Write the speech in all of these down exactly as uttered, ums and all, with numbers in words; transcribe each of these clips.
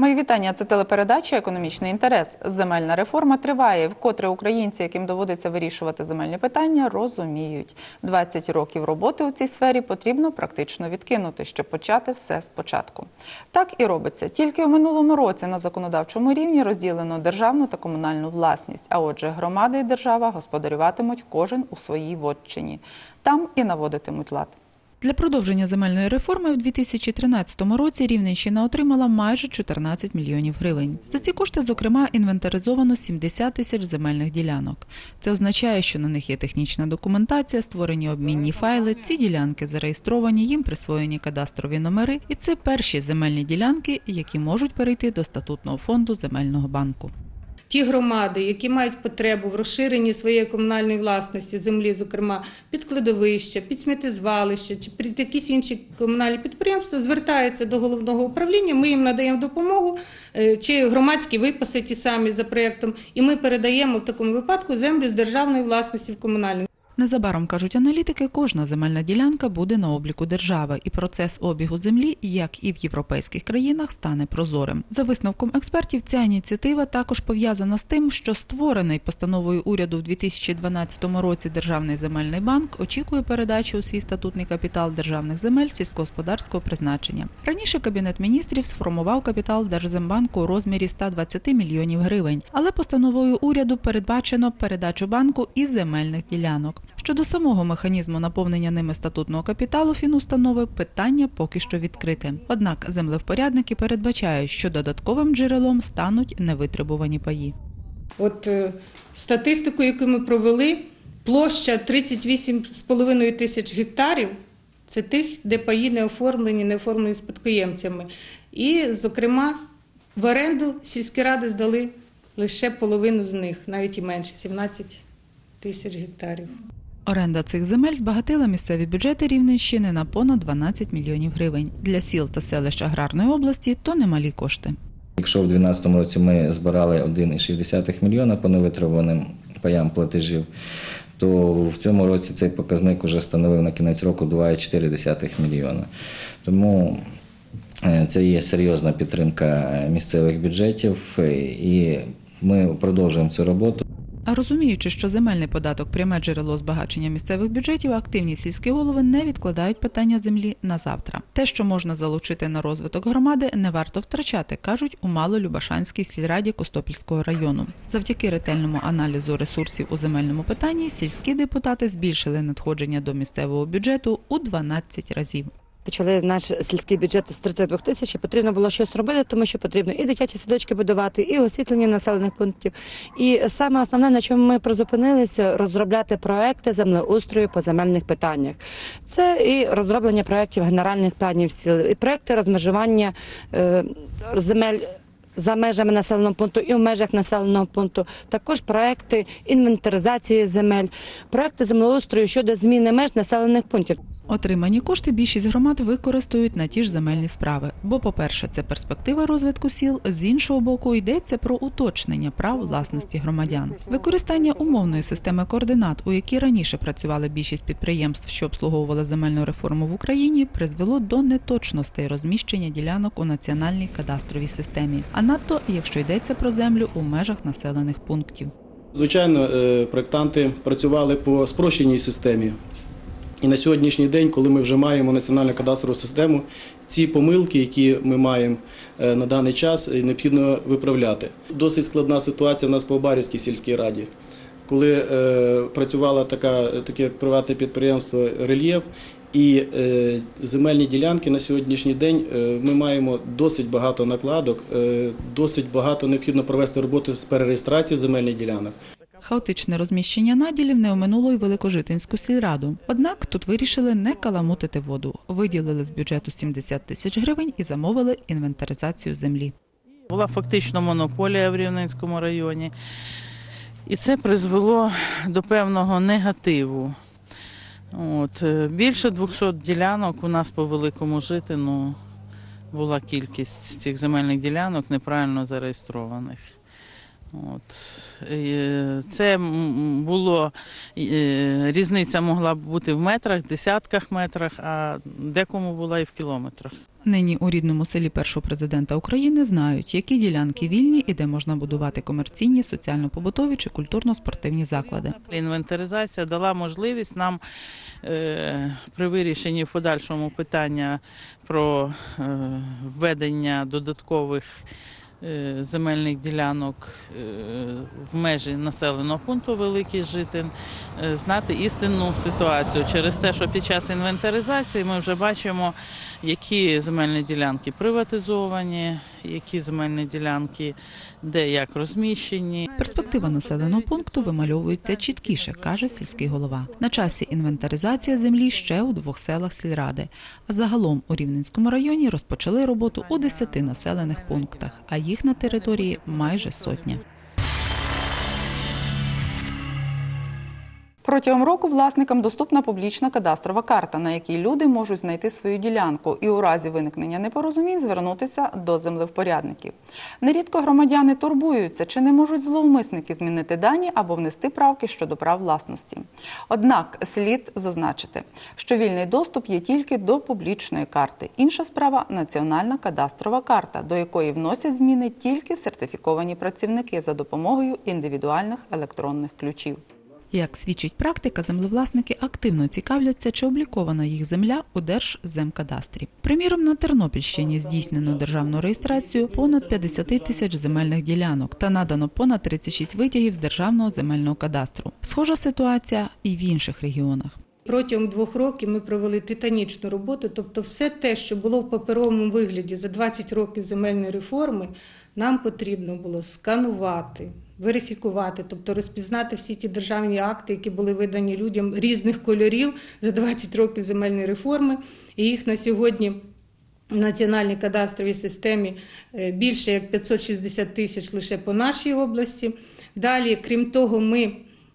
Мої вітання. Це телепередача «Економічний інтерес». Земельна реформа триває. Вкотре українці, яким доводиться вирішувати земельні питання, розуміють. двадцять років роботи у цій сфері потрібно практично відкинути, щоб почати все спочатку. Так і робиться. Тільки у минулому році на законодавчому рівні розділено державну та комунальну власність. А отже, громади і держава господарюватимуть кожен у своїй вотчині. Там і наводитимуть лад. Для продовження земельної реформи в дві тисячі тринадцятому році Рівненщина отримала майже чотирнадцять мільйонів гривень. За ці кошти, зокрема, інвентаризовано сімдесят тисяч земельних ділянок. Це означає, що на них є технічна документація, створені обмінні файли, ці ділянки зареєстровані, їм присвоєні кадастрові номери, і це перші земельні ділянки, які можуть перейти до статутного фонду земельного банку. Ті громади, які мають потребу в розширенні своєї комунальної власності землі, зокрема під кладовища, під сміттєзвалища чи під якісь інші комунальні підприємства, звертаються до головного управління, ми їм надаємо допомогу, чи громадські виписи ті самі за проєктом, і ми передаємо в такому випадку землю з державної власності в комунальну. Незабаром, кажуть аналітики, кожна земельна ділянка буде на обліку держави, і процес обігу землі, як і в європейських країнах, стане прозорим. За висновком експертів, ця ініціатива також пов'язана з тим, що створений постановою уряду в дві тисячі дванадцятому році Державний земельний банк очікує передачі у свій статутний капітал державних земель сільськогосподарського призначення. Раніше Кабінет міністрів сформував капітал Держзембанку у розмірі ста двадцяти мільйонів гривень, але постановою уряду передбачено передачу банку і земельних ділянок. Щодо самого механізму наповнення ними статутного капіталу фінустанови, питання поки що відкрите. Однак землевпорядники передбачають, що додатковим джерелом стануть невитребувані паї. От е, статистику, яку ми провели, площа тридцять вісім з половиною тисяч гектарів – це тих, де паї не оформлені, не оформлені спадкоємцями. І, зокрема, в оренду сільські ради здали лише половину з них, навіть і менше – сімнадцять тисяч гектарів. Оренда цих земель збагатила місцеві бюджети Рівненщини на понад дванадцять мільйонів гривень. Для сіл та селищ аграрної області – то немалі кошти. Якщо в дві тисячі дванадцятому році ми збирали один цілих шість десятих мільйона по невитребуваним паям платежів, то в цьому році цей показник вже становив на кінець року два цілих чотири десятих мільйона. Тому це є серйозна підтримка місцевих бюджетів, і ми продовжуємо цю роботу. А розуміючи, що земельний податок – пряме джерело збагачення місцевих бюджетів, активні сільські голови не відкладають питання землі на завтра. Те, що можна залучити на розвиток громади, не варто втрачати, кажуть у Малолюбашанській сільраді Костопільського району. Завдяки ретельному аналізу ресурсів у земельному питанні сільські депутати збільшили надходження до місцевого бюджету у дванадцять разів. Почали наш сільський бюджет з тридцяти двох тисяч, і потрібно було щось робити, тому що потрібно і дитячі садочки будувати, і освітлення населених пунктів. І саме основне, на чому ми призупинилися, розробляти проекти землеустрою по земельних питаннях. Це і розроблення проєктів генеральних планів сіл, і проекти розмежування е, земель за межами населеного пункту і в межах населеного пункту, також проекти інвентаризації земель, проекти землеустрою щодо зміни меж населених пунктів. Отримані кошти більшість громад використають на ті ж земельні справи. Бо, по-перше, це перспектива розвитку сіл, з іншого боку, йдеться про уточнення прав власності громадян. Використання умовної системи координат, у якій раніше працювали більшість підприємств, що обслуговували земельну реформу в Україні, призвело до неточностей розміщення ділянок у національній кадастровій системі. А надто, якщо йдеться про землю у межах населених пунктів. Звичайно, проєктанти працювали по спрощеній системі. І на сьогоднішній день, коли ми вже маємо національну кадастрову систему, ці помилки, які ми маємо на даний час, необхідно виправляти. Досить складна ситуація у нас по Обарівській сільській раді. Коли е, працювало така, таке приватне підприємство «Рельєф», і е, земельні ділянки на сьогоднішній день е, ми маємо досить багато накладок, е, досить багато необхідно провести роботу з перереєстрації земельних ділянок. Хаотичне розміщення наділів не оминуло й Великожитинську сільраду. Однак тут вирішили не каламутити воду. Виділили з бюджету сімдесят тисяч гривень і замовили інвентаризацію землі. Була фактично монополія в Рівненському районі. І це призвело до певного негативу. От, більше двохсот ділянок у нас по Великому Житину була кількість цих земельних ділянок неправильно зареєстрованих. От. Е, Це м, було, е, різниця могла б бути в метрах, десятках метрах, а декому була і в кілометрах. Нині у рідному селі першого президента України знають, які ділянки вільні і де можна будувати комерційні, соціально-побутові чи культурно-спортивні заклади. Інвентаризація дала можливість нам е, при вирішенні в подальшому питання про е, введення додаткових е, земельних ділянок е, в межі населеного пункту Великий Житин, е, знати істинну ситуацію. Через те, що під час інвентаризації ми вже бачимо, які земельні ділянки приватизовані, які земельні ділянки де як розміщені. Перспектива населеного пункту вимальовується чіткіше, каже сільський голова. На часі інвентаризація землі ще у двох селах сільради. А загалом у Рівненському районі розпочали роботу у десяти населених пунктах, а їх на території майже сотня. Протягом року власникам доступна публічна кадастрова карта, на якій люди можуть знайти свою ділянку і у разі виникнення непорозумінь звернутися до землевпорядників. Нерідко громадяни турбуються, чи не можуть зловмисники змінити дані або внести правки щодо прав власності. Однак слід зазначити, що вільний доступ є тільки до публічної карти. Інша справа – національна кадастрова карта, до якої вносять зміни тільки сертифіковані працівники за допомогою індивідуальних електронних ключів. Як свідчить практика, землевласники активно цікавляться, чи облікована їх земля у Держземкадастрі. Приміром, на Тернопільщині здійснено державну реєстрацію понад п'ятдесят тисяч земельних ділянок та надано понад тридцять шість витягів з Державного земельного кадастру. Схожа ситуація і в інших регіонах. Протягом двох років ми провели титанічну роботу, тобто все те, що було в паперовому вигляді за двадцять років земельної реформи, нам потрібно було сканувати, верифікувати, тобто розпізнати всі ті державні акти, які були видані людям різних кольорів за двадцять років земельної реформи. І їх на сьогодні в національній кадастровій системі більше як п'ятсот шістдесят тисяч лише по нашій області. Далі, крім того, ми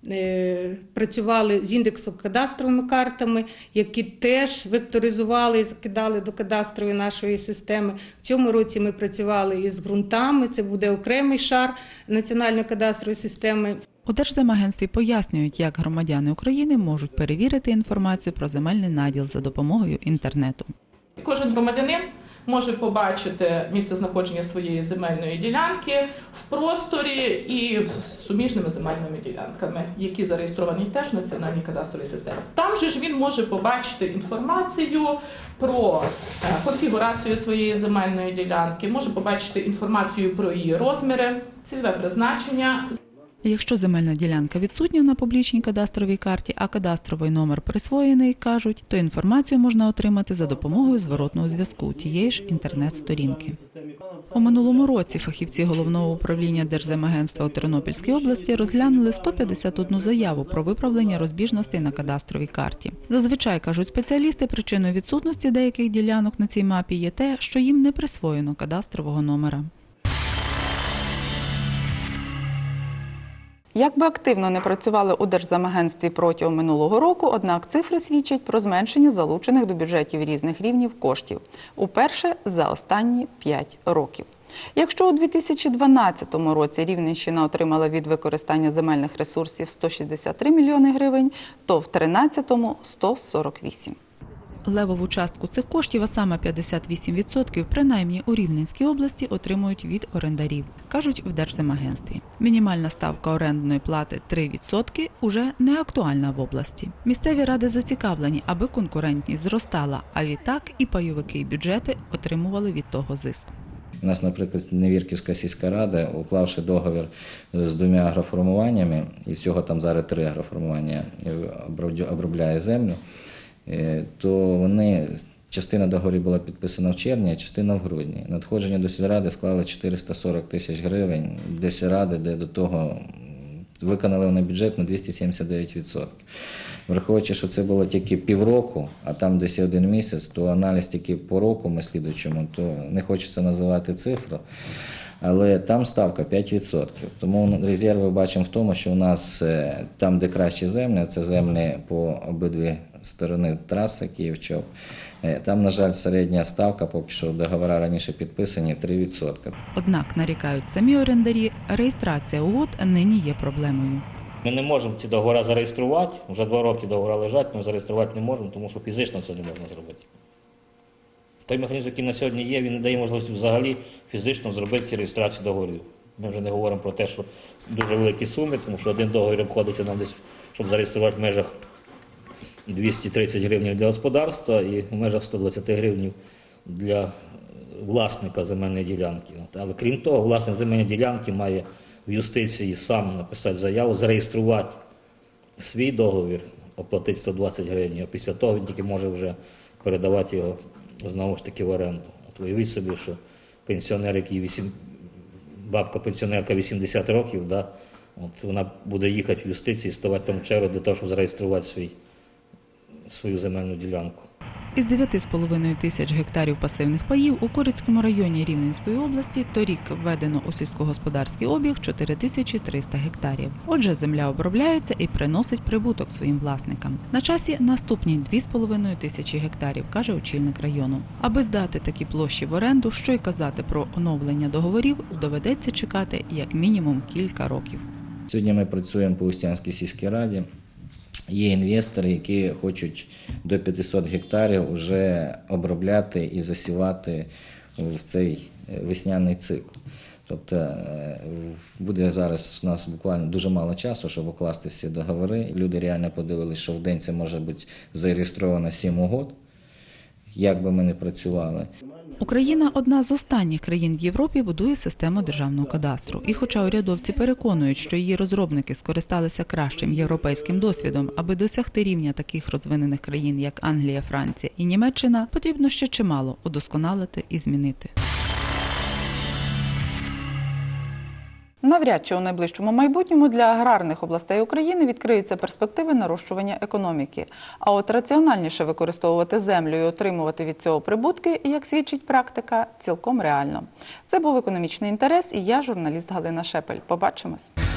працювали з індексокадастровими картами, які теж векторизували і закидали до кадастрової нашої системи. В цьому році ми працювали із ґрунтами, це буде окремий шар національної кадастрової системи. У Держземагентстві пояснюють, як громадяни України можуть перевірити інформацію про земельний наділ за допомогою інтернету. Кожен громадянин може побачити місце знаходження своєї земельної ділянки в просторі і з суміжними земельними ділянками, які зареєстровані теж в національній кадастровій системі. Там же ж він може побачити інформацію про конфігурацію своєї земельної ділянки, може побачити інформацію про її розміри, цільове призначення. Якщо земельна ділянка відсутня на публічній кадастровій карті, а кадастровий номер присвоєний, кажуть, то інформацію можна отримати за допомогою зворотного зв'язку тієї ж інтернет-сторінки. У минулому році фахівці Головного управління Держземагентства у Тернопільській області розглянули сто п'ятдесят одну заяву про виправлення розбіжностей на кадастровій карті. Зазвичай, кажуть спеціалісти, причиною відсутності деяких ділянок на цій мапі є те, що їм не присвоєно кадастрового номера. Як би активно не працювали у Держземагентстві протягом минулого року, однак цифри свідчать про зменшення залучених до бюджетів різних рівнів коштів. Уперше за останні п'ять років. Якщо у дві тисячі дванадцятому році Рівненщина отримала від використання земельних ресурсів сто шістдесят три мільйони гривень, то в тринадцятому – сто сорок вісім. Левову частку цих коштів, а саме п'ятдесят вісім відсотків, принаймні у Рівненській області отримують від орендарів, кажуть в Держземагентстві. Мінімальна ставка орендної плати три відсотки уже не актуальна в області. Місцеві ради зацікавлені, аби конкурентність зростала, а відтак і пайовики, і бюджети отримували від того зиск. У нас, наприклад, Невірківська сільська рада, уклавши договір з двома агроформуваннями, і всього там зараз три агроформування обробляє землю, то вони, частина договорів була підписана в червні, а частина в грудні. Надходження до сільради склали чотириста сорок тисяч гривень, де сільради, де до того виконали вони бюджет на двісті сімдесят дев'ять відсотків. Враховуючи, що це було тільки півроку, а там десь один місяць, то аналіз тільки по року ми слідуючому, то не хочеться називати цифру. Але там ставка п'ять відсотків. Тому резерви бачимо в тому, що у нас там, де кращі землі, це землі по обидві сторони траси Київ-Чоп. Е, Там, на жаль, середня ставка, поки що договори раніше підписані, три відсотки. Однак, нарікають самі орендарі, реєстрація угод нині є проблемою. Ми не можемо ці договори зареєструвати, вже два роки договори лежать, ми зареєструвати не можемо, тому що фізично це не можна зробити. Той механізм, який на сьогодні є, він не дає можливості взагалі фізично зробити ці реєстрацію договорів. Ми вже не говоримо про те, що дуже великі суми, тому що один договір обходиться нам десь, щоб зареєструвати в межах двісті тридцять гривень для господарства і в межах сто двадцять гривень для власника земельної ділянки. Але крім того, власник земельної ділянки має в юстиції сам написати заяву, зареєструвати свій договір, оплатити сто двадцять гривень, а після того він тільки може вже передавати його знову ж таки в оренду. От уявіть собі, що пенсіонер, який вісім... бабка-пенсіонерка вісімдесят років, да, от вона буде їхати в юстиції, ставати там в чергу для того, щоб зареєструвати свій, свою земельну ділянку. Із дев'яти з половиною тисяч гектарів пасивних паїв у Корицькому районі Рівненської області торік введено у сільськогосподарський обіг чотири тисячі триста гектарів. Отже, земля обробляється і приносить прибуток своїм власникам. На часі наступні дві з половиною тисячі гектарів, каже очільник району. Аби здати такі площі в оренду, що й казати про оновлення договорів, доведеться чекати як мінімум кілька років. Сьогодні ми працюємо по Устянській сільській раді. Є інвестори, які хочуть до п'ятисот гектарів вже обробляти і засівати в цей весняний цикл. Тобто буде зараз у нас буквально дуже мало часу, щоб укласти всі договори. Люди реально подивилися, що в день це може бути зареєстровано сім угод, як би ми не працювали. Україна – одна з останніх країн в Європі будує систему державного кадастру. І хоча урядовці переконують, що її розробники скористалися кращим європейським досвідом, аби досягти рівня таких розвинених країн, як Англія, Франція і Німеччина, потрібно ще чимало удосконалити і змінити. Навряд чи у найближчому майбутньому для аграрних областей України відкриються перспективи нарощування економіки. А от раціональніше використовувати землю і отримувати від цього прибутки, як свідчить практика, цілком реально. Це був «Економічний інтерес» і я, журналіст Галина Шепель. Побачимось!